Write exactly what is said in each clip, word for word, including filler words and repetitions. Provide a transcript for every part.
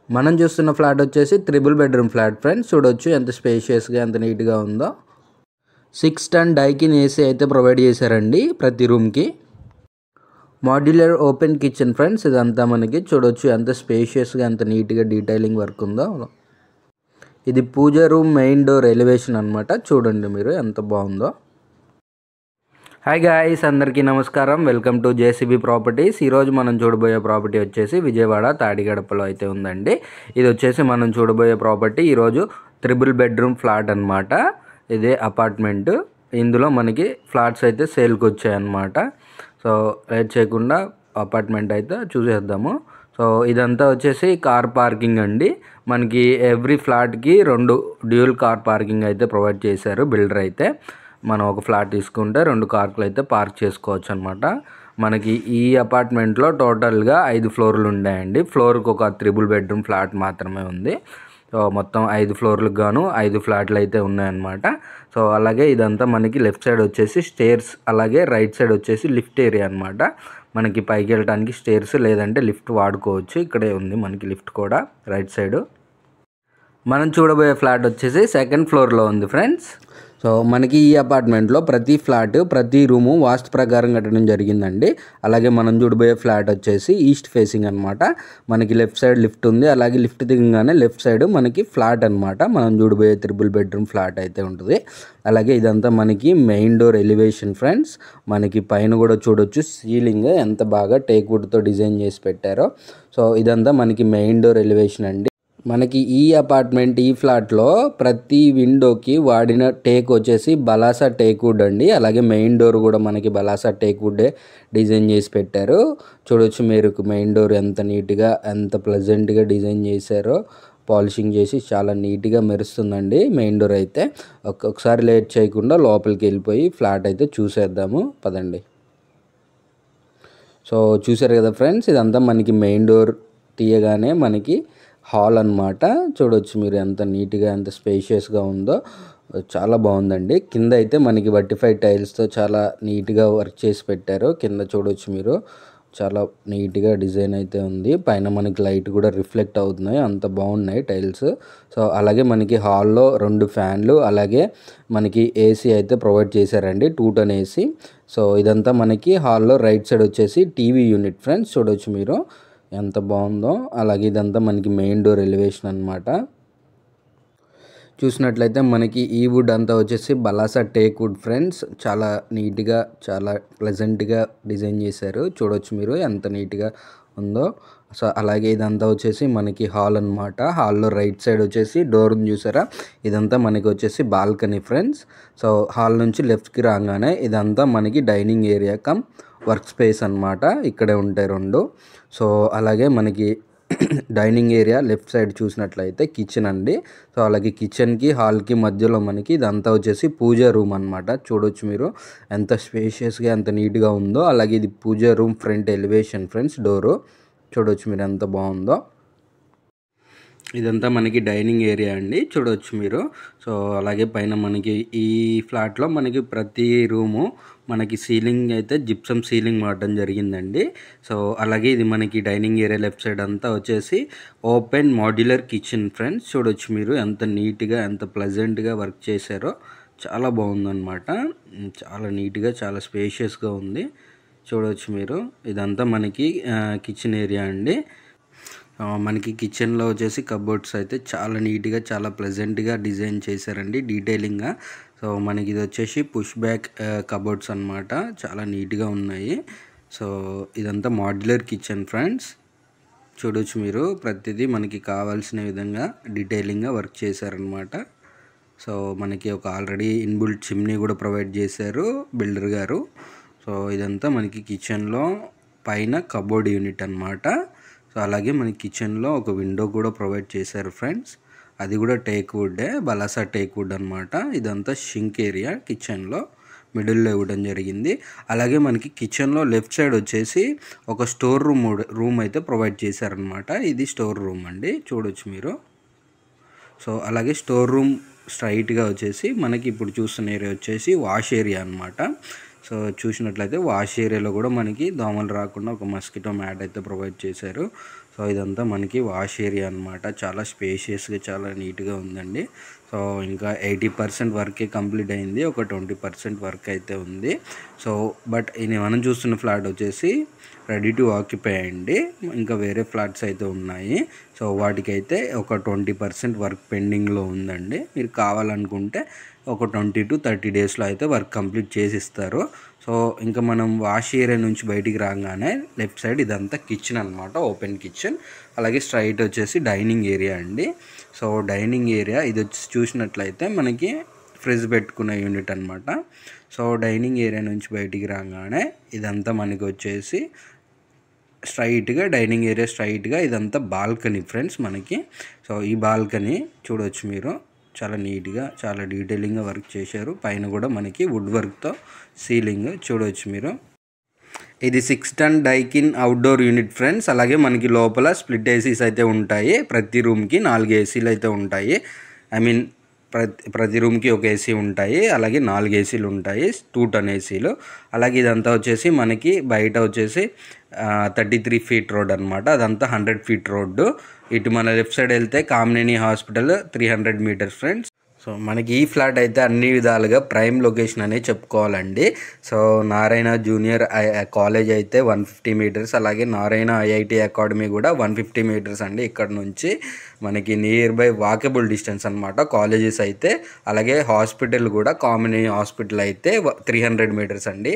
మనం చూస్తున్న ఫ్లాట్ వచ్చేసి త్రిబుల్ బెడ్రూమ్ ఫ్లాట్ ఫ్రెండ్స్. చూడొచ్చు ఎంత స్పేషియస్గా ఎంత నీట్గా ఉందో. సిక్స్ టన్ డైకిన్ ఏసీ అయితే ప్రొవైడ్ చేశారండి ప్రతి రూమ్కి. Modular open kitchen friends. ఇదంతా మనకి చూడొచ్చు ఎంత స్పేషియస్గా ఎంత నీట్గా డీటెయిలింగ్ వర్క్ ఉందో. ఇది pooja room main door elevation అనమాట. చూడండి మీరు ఎంత బాగుందో. హాయ్ గాయ్స్, అందరికీ నమస్కారం. Welcome to JCB properties. ఈరోజు మనం చూడబోయే ప్రాపర్టీ వచ్చేసి విజయవాడ తాడిగడపలో అయితే ఉందండి. ఇది వచ్చేసి మనం చూడబోయే ప్రాపర్టీ ఈరోజు త్రిబుల్ బెడ్రూమ్ ఫ్లాట్ అనమాట. ఇదే అపార్ట్మెంట్. ఇందులో మనకి ఫ్లాట్స్ అయితే సేల్కి వచ్చాయన్నమాట. సో లేట్ చేయకుండా అపార్ట్మెంట్ అయితే చూసేద్దాము. సో ఇదంతా వచ్చేసి కార్ పార్కింగ్ అండి. మనకి ఎవ్రీ ఫ్లాట్కి రెండు డ్యూయల్ కార్ పార్కింగ్ అయితే ప్రొవైడ్ చేశారు బిల్డర్ అయితే. మనం ఒక ఫ్లాట్ తీసుకుంటే రెండు కార్లు అయితే పార్క్ చేసుకోవచ్చు అనమాట. మనకి ఈ అపార్ట్మెంట్లో టోటల్గా ఐదు ఫ్లోర్లు ఉన్నాయండి. ఫ్లోర్కి ఒక త్రిబుల్ బెడ్రూమ్ ఫ్లాట్ మాత్రమే ఉంది. సో మొత్తం ఐదు ఫ్లోర్లకు గాను ఐదు ఫ్లాట్లు అయితే ఉన్నాయన్నమాట. సో అలాగే ఇదంతా మనకి లెఫ్ట్ సైడ్ వచ్చేసి స్టేర్స్, అలాగే రైట్ సైడ్ వచ్చేసి లిఫ్ట్ ఏరియా అనమాట. మనకి పైకి వెళ్ళడానికి స్టేర్స్ లేదంటే లిఫ్ట్ వాడుకోవచ్చు. ఇక్కడే ఉంది మనకి లిఫ్ట్ కూడా రైట్ సైడ్. మనం చూడబోయే ఫ్లాట్ వచ్చేసి సెకండ్ ఫ్లోర్లో ఉంది ఫ్రెండ్స్. సో మనకి ఈ అపార్ట్మెంట్లో ప్రతి ఫ్లాట్ ప్రతి రూము వాస్తు ప్రకారం కట్టడం జరిగిందండి. అలాగే మనం చూడబోయే ఫ్లాట్ వచ్చేసి ఈస్ట్ ఫేసింగ్ అనమాట. మనకి లెఫ్ట్ సైడ్ లిఫ్ట్ ఉంది. అలాగే లిఫ్ట్ దిగగానే లెఫ్ట్ సైడ్ మనకి ఫ్లాట్ అనమాట. మనం చూడబోయే త్రిబుల్ బెడ్రూమ్ ఫ్లాట్ అయితే ఉంటుంది. అలాగే ఇదంతా మనకి మెయిన్ డోర్ ఎలివేషన్ ఫ్రెండ్స్. మనకి పైన కూడా చూడొచ్చు సీలింగ్ ఎంత బాగా టేక్ వుడ్తో డిజైన్ చేసి పెట్టారో. సో ఇదంతా మనకి మెయిన్ డోర్ ఎలివేషన్ అండి. మనకి ఈ అపార్ట్మెంట్ ఈ ఫ్లాట్లో ప్రతి విండోకి వాడిన టేక్ వచ్చేసి బలాసా టేక్ వుడ్ అండి. అలాగే మెయిన్ డోర్ కూడా మనకి బలాసా టేక్ వుడ్డే డిజైన్ చేసి పెట్టారు. చూడొచ్చు మీరు మెయిన్ డోర్ ఎంత నీట్గా ఎంత ప్లెజెంట్గా డిజైన్ చేశారో. పాలిషింగ్ చేసి చాలా నీట్గా మెరుస్తుందండి మెయిన్ డోర్ అయితే. ఒక్కొక్కసారి లేట్ చేయకుండా లోపలికి వెళ్ళిపోయి ఫ్లాట్ అయితే చూసేద్దాము పదండి. సో చూసారు కదా ఫ్రెండ్స్, ఇదంతా మనకి మెయిన్ డోర్ తీయగానే మనకి హాల్ అనమాట. చూడొచ్చు మీరు ఎంత నీట్గా ఎంత స్పేషియస్గా ఉందో. చాలా బాగుందండి. కింద అయితే మనకి వర్టిఫైడ్ టైల్స్తో చాలా నీట్గా వర్క్ చేసి పెట్టారు. కింద చూడొచ్చు మీరు చాలా నీట్గా డిజైన్ అయితే ఉంది. పైన మనకి లైట్ కూడా రిఫ్లెక్ట్ అవుతున్నాయి. అంత బాగున్నాయి టైల్స్. సో అలాగే మనకి హాల్లో రెండు ఫ్యాన్లు అలాగే మనకి ఏసీ అయితే ప్రొవైడ్ చేశారండి, టూ టన్ ఏసీ. సో ఇదంతా మనకి హాల్లో రైట్ సైడ్ వచ్చేసి టీవీ యూనిట్ ఫ్రెండ్స్. చూడొచ్చు మీరు ఎంత బాగుందో. అలాగే ఇదంతా మనకి మెయిన్ డోర్ ఎలివేషన్ అనమాట. చూసినట్లయితే మనకి ఈ వుడ్ అంతా వచ్చేసి బలాసా టేక్ వుడ్ ఫ్రెండ్స్. చాలా నీట్గా చాలా ప్లెజెంట్గా డిజైన్ చేశారు. చూడొచ్చు మీరు ఎంత నీట్గా ఉందో. సో అలాగే ఇదంతా వచ్చేసి మనకి హాల్ అనమాట. హాల్లో రైట్ సైడ్ వచ్చేసి డోర్ చూసారా, ఇదంతా మనకి వచ్చేసి బాల్కనీ ఫ్రెండ్స్. సో హాల్ నుంచి లెఫ్ట్కి రాగానే ఇదంతా మనకి dining area come work space అనమాట. ఇక్కడే ఉంటాయి రెండు. సో అలాగే మనకి డైనింగ్ ఏరియా లెఫ్ట్ సైడ్ చూసినట్లయితే కిచెన్ అండి. సో అలాగే కిచెన్కి హాల్కి మధ్యలో మనకి ఇదంతా వచ్చేసి పూజ రూమ్ అనమాట. చూడొచ్చు మీరు ఎంత స్పేషియస్గా ఎంత నీట్గా ఉందో. అలాగే ఇది pooja room front elevation friends. Door చూడొచ్చు మీరు ఎంత బాగుందో. ఇదంతా మనకి డైనింగ్ ఏరియా అండి. చూడవచ్చు మీరు. సో అలాగే పైన మనకి ఈ ఫ్లాట్లో మనకి ప్రతి రూము మనకి సీలింగ్ అయితే జిప్సమ్ సీలింగ్ వాడడం జరిగిందండి. సో అలాగే ఇది మనకి డైనింగ్ ఏరియా లెఫ్ట్ సైడ్ అంతా వచ్చేసి ఓపెన్ మాడ్యులర్ కిచెన్ ఫ్రెండ్స్. చూడొచ్చు మీరు ఎంత నీట్గా ఎంత ప్లెజెంట్గా వర్క్ చేశారో. చాలా బాగుందన్నమాట. చాలా నీట్గా చాలా స్పేషియస్గా ఉంది. చూడవచ్చు మీరు. ఇదంతా మనకి కిచెన్ ఏరియా అండి. మనకి కిచెన్లో వచ్చేసి కబోర్డ్స్ అయితే చాలా నీట్గా చాలా ప్లెజెంట్గా డిజైన్ చేశారండి డీటెయిలింగ్గా. సో మనకి ఇది వచ్చేసి పుష్ బ్యాక్ కబోర్డ్స్ అనమాట. చాలా నీట్గా ఉన్నాయి. సో ఇదంతా మాడ్యులర్ కిచెన్ ఫ్రెండ్స్. చూడొచ్చు మీరు ప్రతిదీ మనకి కావాల్సిన విధంగా డీటెయిలింగ్గా వర్క్ చేశారనమాట. సో మనకి ఒక ఆల్రెడీ ఇన్బుల్ట్ చిమ్నీ కూడా ప్రొవైడ్ చేశారు బిల్డర్ గారు. సో ఇదంతా మనకి కిచెన్లో పైన కబోర్డ్ యూనిట్ అనమాట. సో అలాగే మనకి కిచెన్లో ఒక విండో కూడా ప్రొవైడ్ చేశారు ఫ్రెండ్స్. అది కూడా టేక్ వుడ్డే, బలాసా టేక్ వుడ్ అనమాట. ఇదంతా షింక్ ఏరియా కిచెన్లో మిడిల్లో ఇవ్వడం జరిగింది. అలాగే మనకి కిచెన్లో లెఫ్ట్ సైడ్ వచ్చేసి ఒక స్టోర్ రూమ్ రూమ్ అయితే ప్రొవైడ్ చేశారనమాట. ఇది స్టోర్ రూమ్ అండి. చూడొచ్చు మీరు. సో అలాగే స్టోర్ రూమ్ స్ట్రైట్గా వచ్చేసి మనకి ఇప్పుడు చూస్తున్న ఏరియా వచ్చేసి వాష్ ఏరియా అనమాట. సో చూసినట్లయితే వాష్ ఏరియాలో కూడా మనకి దోమలు రాకుండా ఒక మస్కిటో మ్యాట్ అయితే ప్రొవైడ్ చేశారు. సో సో ఇదంతా మనకి వాష్ ఏరియా అనమాట. చాలా స్పేషియస్గా చాలా నీట్గా ఉందండి. సో ఇంకా ఎయిటీ పర్సెంట్ వర్కే కంప్లీట్ అయింది, ఒక ట్వంటీ పర్సెంట్ వర్క్ అయితే ఉంది. సో బట్ ఇది మనం చూస్తున్న ఫ్లాట్ వచ్చేసి రెడీ టు ఆక్యుపై అండి. ఇంకా వేరే ఫ్లాట్స్ అయితే ఉన్నాయి. సో వాటికైతే ఒక ట్వంటీ పర్సెంట్ వర్క్ పెండింగ్లో ఉందండి. మీరు కావాలనుకుంటే ఒక ట్వంటీ టు థర్టీ డేస్లో అయితే వర్క్ కంప్లీట్ చేసి ఇస్తారు. సో ఇంకా మనం వాష్ ఏరియా నుంచి బయటికి రాగానే లెఫ్ట్ సైడ్ ఇదంతా కిచెన్ అనమాట, ఓపెన్ కిచెన్. అలాగే స్ట్రైట్ వచ్చేసి డైనింగ్ ఏరియా అండి. సో డైనింగ్ ఏరియా ఇది వచ్చి చూసినట్లయితే మనకి ఫ్రిడ్జ్ పెట్టుకునే యూనిట్ అనమాట. సో డైనింగ్ ఏరియా నుంచి బయటికి రాగానే ఇదంతా మనకి వచ్చేసి స్ట్రైట్గా డైనింగ్ ఏరియా స్ట్రైట్గా ఇదంతా బాల్కనీ ఫ్రెండ్స్ మనకి. సో ఈ బాల్కనీ చూడవచ్చు మీరు, చాలా నీట్గా చాలా డీటెయిలింగ్గా వర్క్ చేశారు. పైన కూడా మనకి వుడ్ వర్క్తో సీలింగ్ చూడవచ్చు మీరు. ఇది six ton Daikin outdoor unit friends. అలాగే మనకి లోపల స్ప్లిట్ ఏసీస్ అయితే ఉంటాయి. ప్రతి రూమ్కి నాలుగు ఏసీలు అయితే ఉంటాయి. ఐ మీన్ ప్రతి ప్రతి రూమ్కి ఒక ఏసీ ఉంటాయి. అలాగే నాలుగు ఏసీలు ఉంటాయి, టూ టన్ ఏసీలు. అలాగే ఇదంతా వచ్చేసి మనకి బయట వచ్చేసి థర్టీ త్రీ ఫీట్ రోడ్ అనమాట. అదంతా హండ్రెడ్ ఫీట్ రోడ్డు. ఇటు మన లెఫ్ట్ సైడ్ వెళ్తే Kamineni hospital three hundred metres friends. So మనకి ఈ ఫ్లాట్ అయితే అన్ని విధాలుగా ప్రైమ్ లొకేషన్ అనే చెప్పుకోవాలండి. సో నారాయణ జూనియర్ కాలేజ్ అయితే వన్ ఫిఫ్టీ మీటర్స్, అలాగే నారాయణ ఐఐటి అకాడమీ కూడా వన్ ఫిఫ్టీ మీటర్స్ అండి. ఇక్కడ నుంచి మనకి నియర్ బై వాకబుల్ డిస్టెన్స్ అనమాట కాలేజెస్ అయితే. అలాగే హాస్పిటల్ కూడా కామినేని హాస్పిటల్ అయితే త్రీ హండ్రెడ్ మీటర్స్ అండి.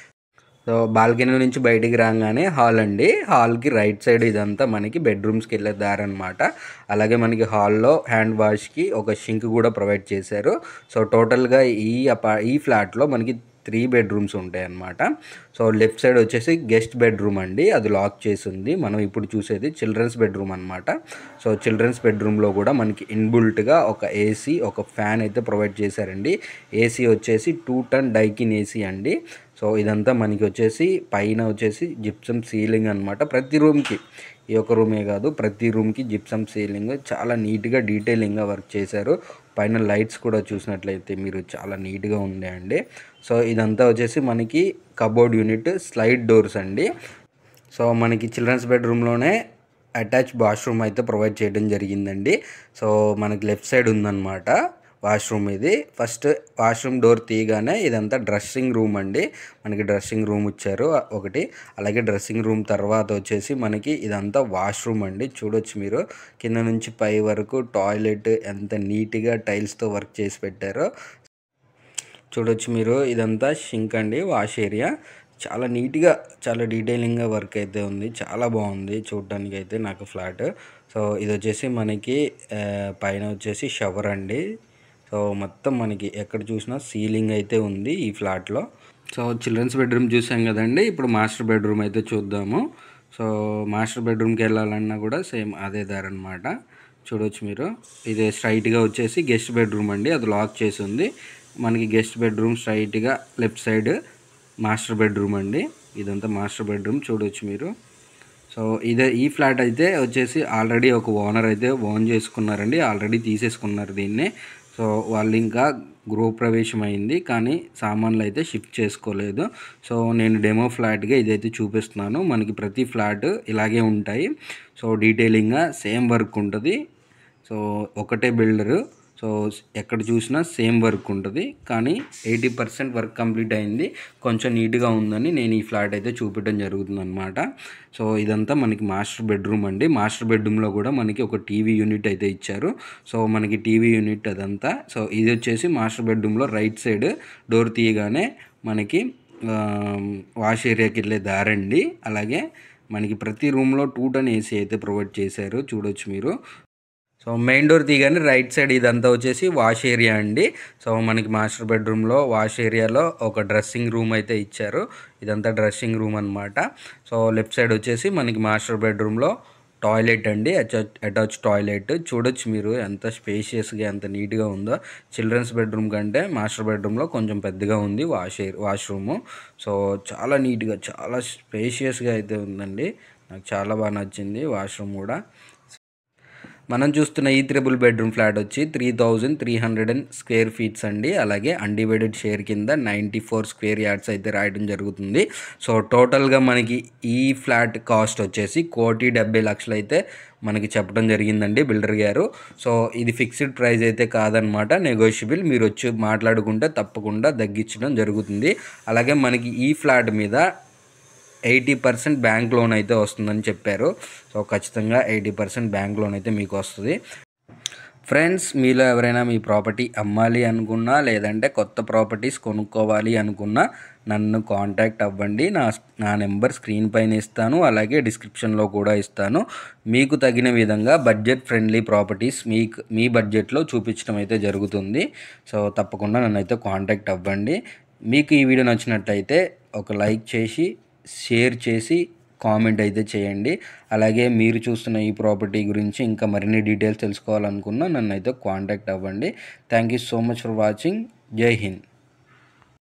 సో బాల్కనీ నుంచి బయటికి రాగానే హాల్ అండి. హాల్కి రైట్ సైడ్ ఇదంతా మనకి బెడ్రూమ్స్కి వెళ్ళే దారి అనమాట. అలాగే మనకి హాల్లో హ్యాండ్ వాష్కి ఒక షింక్ కూడా ప్రొవైడ్ చేశారు. సో టోటల్గా ఈ అపా ఈ ఫ్లాట్లో మనకి త్రీ బెడ్రూమ్స్ ఉంటాయి అన్నమాట. సో లెఫ్ట్ సైడ్ వచ్చేసి గెస్ట్ బెడ్రూమ్ అండి, అది లాక్ చేసి ఉంది. మనం ఇప్పుడు చూసేది చిల్డ్రన్స్ బెడ్రూమ్ అనమాట. సో చిల్డ్రన్స్ బెడ్రూమ్లో కూడా మనకి ఇన్బుల్ట్గా ఒక ఏసీ, ఒక ఫ్యాన్ అయితే ప్రొవైడ్ చేశారండి. ఏసీ వచ్చేసి టూ టన్ డైకిన్ ఏసీ అండి. సో ఇదంతా మనకి వచ్చేసి పైన వచ్చేసి జిప్సమ్ సీలింగ్ అనమాట. ప్రతి రూమ్కి, ఈ ఒక రూమే కాదు ప్రతి రూమ్కి జిప్సమ్ సీలింగ్ చాలా నీట్గా డీటెయిలింగ్గా వర్క్ చేశారు. పైన లైట్స్ కూడా చూసినట్లయితే మీరు చాలా నీట్గా ఉన్నాయండి. సో ఇదంతా వచ్చేసి మనకి కబోర్డ్ యూనిట్, స్లైడ్ డోర్స్ అండి. సో మనకి చిల్డ్రన్స్ బెడ్రూమ్లోనే అటాచ్ వాష్రూమ్ అయితే ప్రొవైడ్ చేయడం జరిగిందండి. సో మనకి లెఫ్ట్ సైడ్ ఉందన్నమాట వాష్రూమ్. ఇది ఫస్ట్ వాష్రూమ్ డోర్ తీయగానే ఇదంతా డ్రెస్సింగ్ రూమ్ అండి. మనకి డ్రెస్సింగ్ రూమ్ ఇచ్చారు ఒకటి. అలాగే డ్రెస్సింగ్ రూమ్ తర్వాత వచ్చేసి మనకి ఇదంతా వాష్రూమ్ అండి. చూడొచ్చు మీరు కింద నుంచి పై వరకు టాయిలెట్ ఎంత నీట్గా టైల్స్తో వర్క్ చేసి పెట్టారో చూడొచ్చు మీరు. ఇదంతా షింక్ అండి, వాష్ ఏరియా. చాలా నీట్గా చాలా డీటెయిలింగ్గా వర్క్ అయితే ఉంది. చాలా బాగుంది చూడటానికి అయితే నాకు ఫ్లాట్. సో ఇది వచ్చేసి మనకి పైన వచ్చేసి షవర్ అండి. సో మొత్తం మనకి ఎక్కడ చూసినా సీలింగ్ అయితే ఉంది ఈ ఫ్లాట్లో. సో చిల్డ్రన్స్ బెడ్రూమ్ చూసాం కదండి, ఇప్పుడు మాస్టర్ బెడ్రూమ్ అయితే చూద్దాము. సో మాస్టర్ బెడ్రూమ్కి వెళ్ళాలన్నా కూడా సేమ్ అదే దారి అనమాట. చూడవచ్చు మీరు, ఇది స్ట్రైట్గా వచ్చేసి గెస్ట్ బెడ్రూమ్ అండి, అది లాక్ చేసి ఉంది. మనకి గెస్ట్ బెడ్రూమ్ స్ట్రైట్గా లెఫ్ట్ సైడ్ మాస్టర్ బెడ్రూమ్ అండి. ఇదంతా మాస్టర్ బెడ్రూమ్ చూడవచ్చు మీరు. సో ఇదే ఈ ఫ్లాట్ అయితే వచ్చేసి ఆల్రెడీ ఒక ఓనర్ అయితే ఓన్ చేసుకున్నారండి, ఆల్రెడీ తీసేసుకున్నారు దీన్ని. సో వాళ్ళు ఇంకా గృహప్రవేశం అయింది, కానీ సామాన్లు అయితే షిఫ్ట్ చేసుకోలేదు. సో నేను డెమో ఫ్లాట్గా ఇదైతే చూపిస్తున్నాను. మనకి ప్రతి ఫ్లాట్ ఇలాగే ఉంటాయి. సో డీటెయిలింగ్గా సేమ్ వర్క్ ఉంటుంది. సో ఒకటే బిల్డరు, సో ఎక్కడ చూసినా సేమ్ వర్క్ ఉంటుంది. కానీ ఎయిటీ పర్సెంట్ వర్క్ కంప్లీట్ అయింది, కొంచెం నీట్గా ఉందని నేను ఈ ఫ్లాట్ అయితే చూపించడం జరుగుతుంది అనమాట. సో ఇదంతా మనకి మాస్టర్ బెడ్రూమ్ అండి. మాస్టర్ బెడ్రూమ్లో కూడా మనకి ఒక టీవీ యూనిట్ అయితే ఇచ్చారు. సో మనకి టీవీ యూనిట్ అదంతా. సో ఇది వచ్చేసి మాస్టర్ బెడ్రూమ్లో రైట్ సైడ్ డోర్ తీయగానే మనకి వాష్ ఏరియాకి వెళ్ళే దారండి. అలాగే మనకి ప్రతి రూమ్లో టూ టన్ ఏసీ అయితే ప్రొవైడ్ చేశారు, చూడొచ్చు మీరు. సో మెయిన్ డోర్ తీయగానే రైట్ సైడ్ ఇదంతా వచ్చేసి వాష్ ఏరియా అండి. సో మనకి మాస్టర్ బెడ్రూమ్లో వాష్ ఏరియాలో ఒక డ్రెస్సింగ్ రూమ్ అయితే ఇచ్చారు. ఇదంతా డ్రెస్సింగ్ రూమ్ అనమాట. సో లెఫ్ట్ సైడ్ వచ్చేసి మనకి మాస్టర్ బెడ్రూమ్లో టాయిలెట్ అండి, అటాచ్ అటాచ్ టాయిలెట్. చూడొచ్చు మీరు ఎంత స్పేషియస్గా ఎంత నీట్గా ఉందో. చిల్డ్రన్స్ బెడ్రూమ్ కంటే మాస్టర్ బెడ్రూమ్లో కొంచెం పెద్దగా ఉంది వాష్ వాష్రూము. సో చాలా నీట్గా చాలా స్పేషియస్గా అయితే ఉందండి. నాకు చాలా బాగా నచ్చింది వాష్రూమ్ కూడా. మనం చూస్తున్న ఈ త్రిబుల్ బెడ్రూమ్ ఫ్లాట్ వచ్చి three thousand three hundred and square feets అండి. అలాగే అన్డివైడెడ్ షేర్ కింద నైంటీ ఫోర్ స్క్వేర్ యార్డ్స్ అయితే రాయడం జరుగుతుంది. సో టోటల్గా మనకి ఈ ఫ్లాట్ కాస్ట్ వచ్చేసి కోటి డెబ్బై లక్షలు అయితే మనకి చెప్పడం జరిగిందండి బిల్డర్ గారు. సో ఇది ఫిక్స్డ్ ప్రైస్ అయితే కాదనమాట, నెగోషియబుల్. మీరు వచ్చి మాట్లాడుకుంటే తప్పకుండా తగ్గించడం జరుగుతుంది. అలాగే మనకి ఈ ఫ్లాట్ మీద ఎయిటీ పర్సెంట్ బ్యాంక్ లోన్ అయితే వస్తుందని చెప్పారు. సో ఖచ్చితంగా ఎయిటీ పర్సెంట్ బ్యాంక్ లోన్ అయితే మీకు వస్తుంది. ఫ్రెండ్స్, మీలో ఎవరైనా మీ ప్రాపర్టీ అమ్మాలి అనుకున్నా లేదంటే కొత్త ప్రాపర్టీస్ కొనుక్కోవాలి అనుకున్నా నన్ను కాంటాక్ట్ అవ్వండి. నా నా నెంబర్ స్క్రీన్ పైన ఇస్తాను, అలాగే డిస్క్రిప్షన్లో కూడా ఇస్తాను. మీకు తగిన విధంగా బడ్జెట్ ఫ్రెండ్లీ ప్రాపర్టీస్ మీకు మీ బడ్జెట్లో చూపించడం అయితే జరుగుతుంది. సో తప్పకుండా నన్ను అయితే కాంటాక్ట్ అవ్వండి. మీకు ఈ వీడియో నచ్చినట్లయితే ఒక లైక్ చేసి షేర్ చేసి కామెంట్ అయితే చేయండి. అలాగే మీరు చూస్తున్న ఈ ప్రాపర్టీ గురించి ఇంకా మరిన్ని డీటెయిల్స్ తెలుసుకోవాలనుకున్నా నన్ను అయితే కాంటాక్ట్ అవ్వండి. Thank you so much for watching. జై హింద్.